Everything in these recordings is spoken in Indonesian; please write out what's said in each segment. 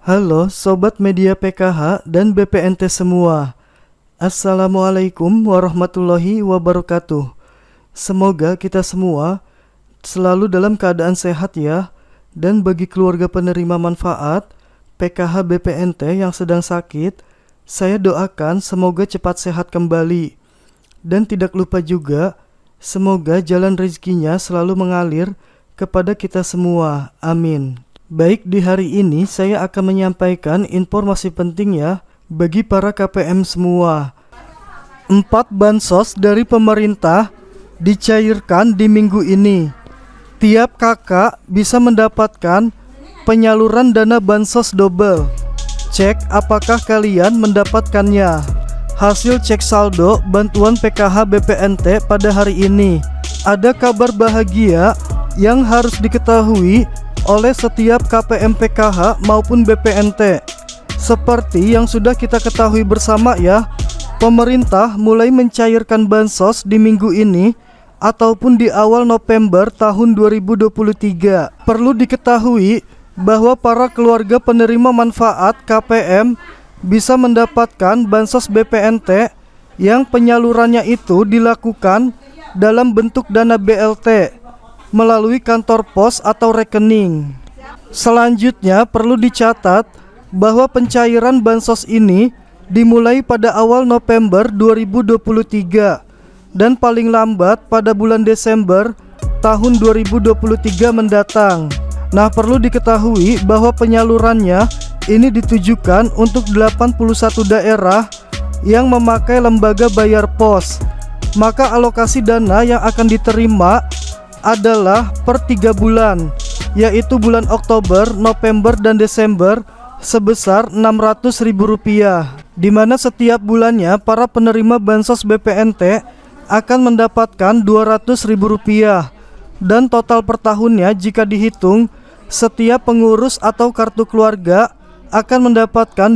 Halo Sobat Media PKH dan BPNT semua. Assalamualaikum warahmatullahi wabarakatuh. Semoga kita semua selalu dalam keadaan sehat ya. Dan bagi keluarga penerima manfaat PKH BPNT yang sedang sakit, saya doakan semoga cepat sehat kembali. Dan tidak lupa juga, semoga jalan rezekinya selalu mengalir kepada kita semua. Amin. Baik, di hari ini saya akan menyampaikan informasi penting ya bagi para KPM semua. 4 bansos dari pemerintah dicairkan di minggu ini. Tiap kakak bisa mendapatkan penyaluran dana bansos double. Cek apakah kalian mendapatkannya. Hasil cek saldo bantuan PKH BPNT pada hari ini. Ada kabar bahagia yang harus diketahui oleh setiap KPM PKH maupun BPNT. Seperti yang sudah kita ketahui bersama ya, pemerintah mulai mencairkan bansos di minggu ini ataupun di awal November tahun 2023. Perlu diketahui bahwa para keluarga penerima manfaat KPM bisa mendapatkan bansos BPNT yang penyalurannya itu dilakukan dalam bentuk dana BLT melalui kantor pos atau rekening. Selanjutnya perlu dicatat bahwa pencairan bansos ini dimulai pada awal November 2023 dan paling lambat pada bulan Desember tahun 2023 mendatang. Nah, perlu diketahui bahwa penyalurannya ini ditujukan untuk 81 daerah yang memakai lembaga bayar pos. Maka alokasi dana yang akan diterima adalah per 3 bulan, yaitu bulan Oktober, November, dan Desember sebesar Rp600.000, di mana setiap bulannya para penerima bansos BPNT akan mendapatkan Rp200.000 dan total per tahunnya jika dihitung setiap pengurus atau kartu keluarga akan mendapatkan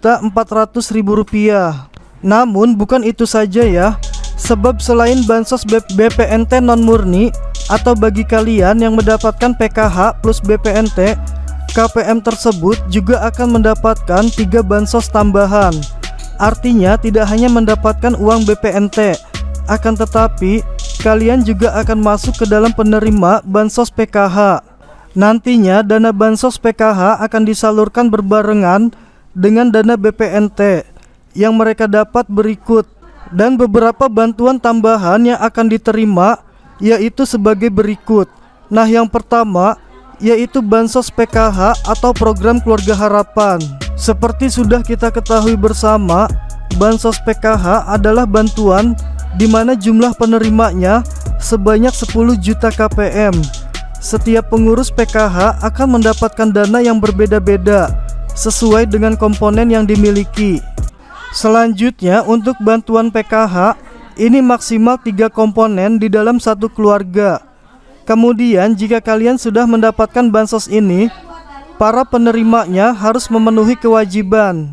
Rp2.400.000. Namun bukan itu saja ya, sebab selain bansos BPNT non murni atau bagi kalian yang mendapatkan PKH plus BPNT, KPM tersebut juga akan mendapatkan 3 bansos tambahan. Artinya tidak hanya mendapatkan uang BPNT, akan tetapi kalian juga akan masuk ke dalam penerima bansos PKH. Nantinya dana bansos PKH akan disalurkan berbarengan dengan dana BPNT yang mereka dapat berikut. Dan beberapa bantuan tambahan yang akan diterima yaitu sebagai berikut. Nah, yang pertama yaitu bansos PKH atau program keluarga harapan. Seperti sudah kita ketahui bersama, bansos PKH adalah bantuan di mana jumlah penerimanya sebanyak 10 juta KPM. Setiap pengurus PKH akan mendapatkan dana yang berbeda-beda sesuai dengan komponen yang dimiliki. Selanjutnya untuk bantuan PKH ini maksimal 3 komponen di dalam satu keluarga. Kemudian jika kalian sudah mendapatkan bansos ini, para penerimanya harus memenuhi kewajiban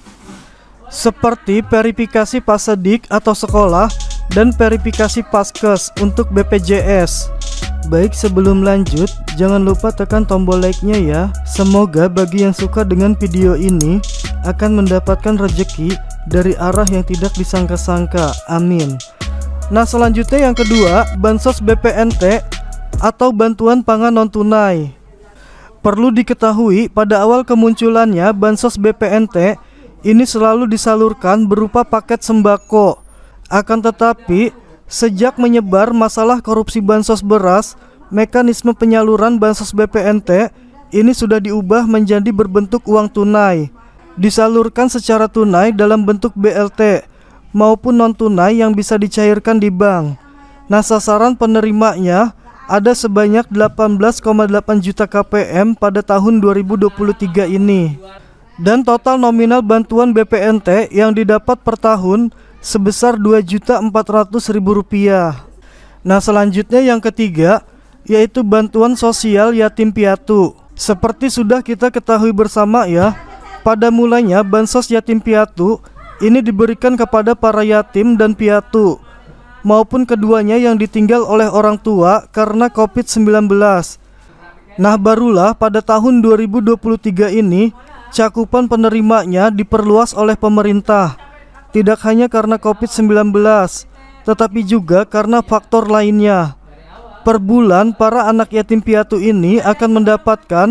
seperti verifikasi Pasedik atau sekolah dan verifikasi Paskes untuk BPJS. Baik, sebelum lanjut, jangan lupa tekan tombol like-nya ya. Semoga bagi yang suka dengan video ini akan mendapatkan rezeki dari arah yang tidak disangka-sangka. Amin. Nah, selanjutnya yang kedua, bansos BPNT atau bantuan pangan non-tunai. Perlu diketahui pada awal kemunculannya bansos BPNT ini selalu disalurkan berupa paket sembako. Akan tetapi sejak menyebar masalah korupsi bansos beras, mekanisme penyaluran bansos BPNT ini sudah diubah menjadi berbentuk uang tunai, disalurkan secara tunai dalam bentuk BLT maupun non-tunai yang bisa dicairkan di bank. Nah, sasaran penerimanya ada sebanyak 18,8 juta KPM pada tahun 2023 ini. Dan total nominal bantuan BPNT yang didapat per tahun sebesar Rp2.400.000. Nah, selanjutnya yang ketiga yaitu bantuan sosial yatim piatu. Seperti sudah kita ketahui bersama ya, pada mulanya bansos yatim piatu ini diberikan kepada para yatim dan piatu maupun keduanya yang ditinggal oleh orang tua karena COVID-19. Nah, barulah pada tahun 2023 ini cakupan penerimanya diperluas oleh pemerintah, tidak hanya karena COVID-19, tetapi juga karena faktor lainnya. Per bulan, para anak yatim piatu ini akan mendapatkan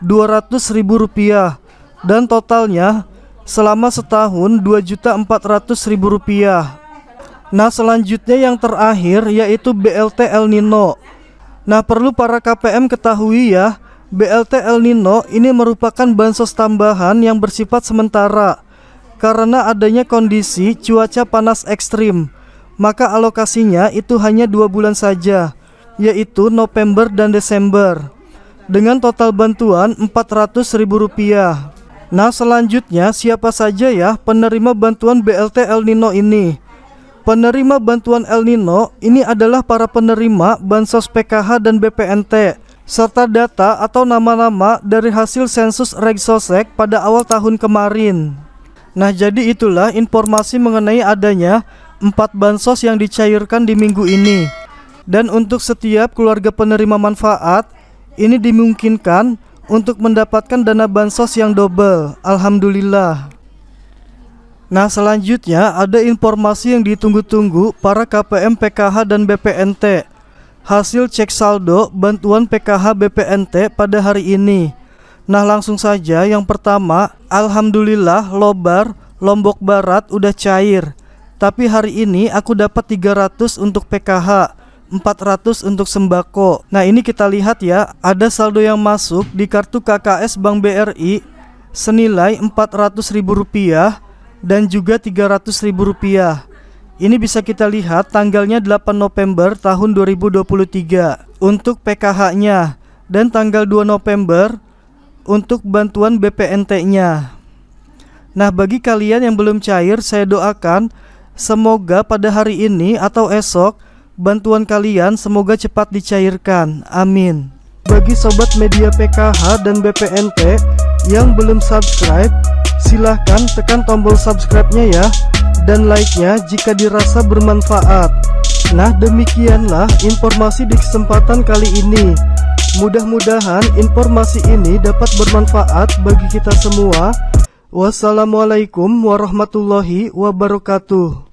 Rp200.000 dan totalnya selama setahun Rp2.400.000. Nah, selanjutnya yang terakhir yaitu BLT El Nino. Nah, perlu para KPM ketahui ya, BLT El Nino ini merupakan bansos tambahan yang bersifat sementara karena adanya kondisi cuaca panas ekstrim. Maka alokasinya itu hanya 2 bulan saja, yaitu November dan Desember, dengan total bantuan Rp400.000. Nah, selanjutnya siapa saja ya penerima bantuan BLT El Nino ini? Penerima bantuan El Nino ini adalah para penerima bansos PKH dan BPNT, serta data atau nama-nama dari hasil sensus Regsosek pada awal tahun kemarin. Nah, jadi itulah informasi mengenai adanya 4 bansos yang dicairkan di minggu ini. Dan untuk setiap keluarga penerima manfaat, ini dimungkinkan untuk mendapatkan dana bansos yang double. Alhamdulillah. Nah, selanjutnya ada informasi yang ditunggu-tunggu para KPM PKH dan BPNT. Hasil cek saldo bantuan PKH BPNT pada hari ini. Nah, langsung saja yang pertama, alhamdulillah Lobar, Lombok Barat udah cair. Tapi hari ini aku dapat 300 untuk PKH, 400 untuk sembako. Nah, ini kita lihat ya, ada saldo yang masuk di kartu KKS Bank BRI senilai Rp400.000 dan juga Rp300.000. Ini bisa kita lihat tanggalnya 8 November tahun 2023 untuk PKH-nya dan tanggal 2 November untuk bantuan BPNT-nya. Nah, bagi kalian yang belum cair, saya doakan semoga pada hari ini atau esok bantuan kalian semoga cepat dicairkan. Amin. Bagi sobat media PKH dan BPNT yang belum subscribe, silahkan tekan tombol subscribe-nya ya, dan like-nya jika dirasa bermanfaat. Nah, demikianlah informasi di kesempatan kali ini. Mudah-mudahan informasi ini dapat bermanfaat bagi kita semua. Wassalamualaikum warahmatullahi wabarakatuh.